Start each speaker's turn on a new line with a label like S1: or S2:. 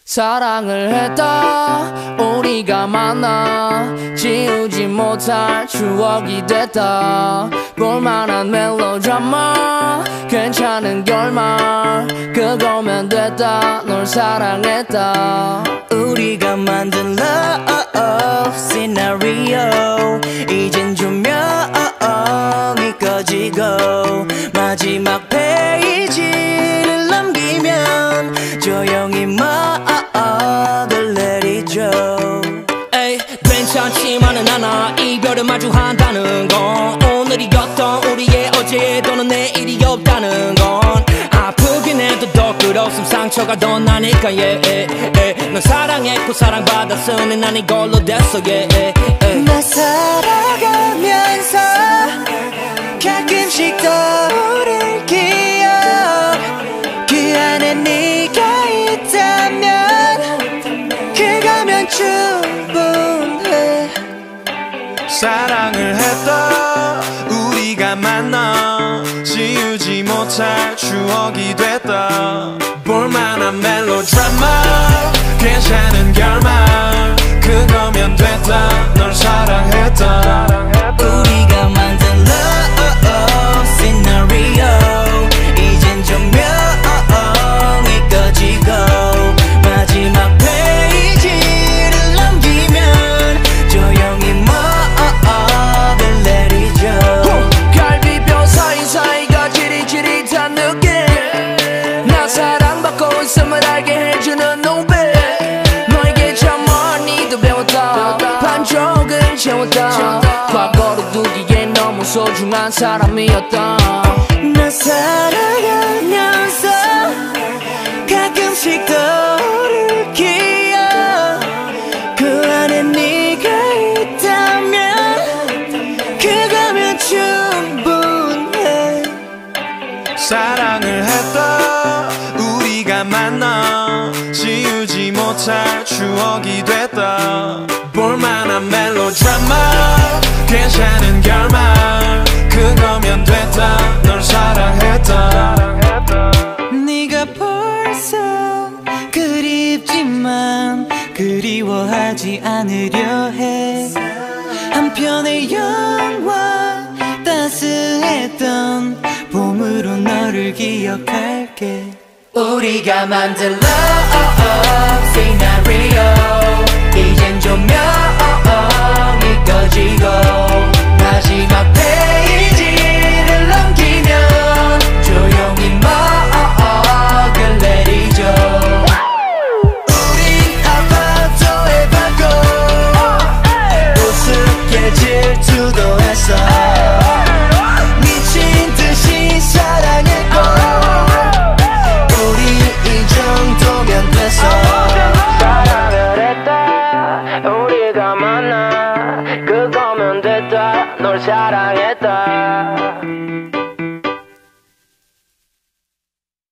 S1: 사랑을 했다 우리가 만나 지우지 못할 추억이 됐다 볼만한 멜로드라마 괜찮은 결말 그거면 됐다 널 사랑했다
S2: 우리가 만든 love scenario 이젠 조명이 꺼지고 마지막 페이지를 넘기면 조용히 막을 내리죠.
S3: 에이 괜찮지만은 않아 이별을 마주한다는 건 오늘이었던 우리의 어제 또는 내일이 없다는 건 아프긴 해도 더 끝없음 상처가 더 나니까 널 사랑했고 사랑받았으니 난 이걸로 됐어
S2: 나 살아가면서 가끔씩 떠오를 기억 그 안에 네가 있다면 그거면 충분해
S4: 사랑을 했다 우리가 만나 지우지 못할 추억이 됐다 볼만한 멜로드라마 괜찮은 결말 그거면 됐다 널 사랑했다
S2: 우리가 만든 love scenario 이젠 조명이 꺼지고 마지막 페이지를 넘기면 조용히 막을 내리죠.
S1: 갈비뼈 사이사이가 지릿지릿한 느낌 나 사랑받고 있음을 알게 해주는 노래 너에게 참 많이도 배웠다 반쪽은 채웠다 과거로 두기에 너무 소중한 사람이었다
S2: 나 살아가면서 가끔씩 떠오를 기억 그 안에 네가 있다면 그거면 충분해
S4: 사랑을 했다 우리가 만나 지우지 못할 추억이 됐다 볼만한 멜로드라마 괜찮은 결말 그거면 됐다 널 사랑했다
S2: 네가 벌써 그립지만 그리워하지 않으려 해 한편의 영화 따스했던 봄으로 너를 기억할게 우리가 만든 love scenario 이젠 조명이 꺼지고 마지막 페이지를 넘기면 조용히 막을 내리죠. 우린 아파트에 받고 우습게 질투도 했어 미친 듯이 사랑했고 우리 이 정도면 됐어
S3: 사랑을 했다 우리가 만나 그거면 됐다 널 사랑했다